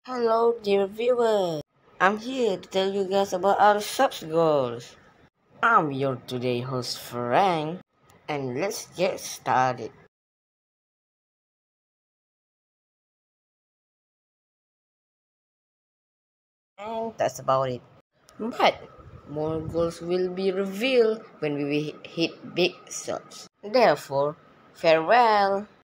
Hello, dear viewers. I'm here to tell you guys about our subs goals. I'm your today host Frank, and let's get started. And that's about it. But more goals will be revealed when we hit big subs. Therefore, farewell.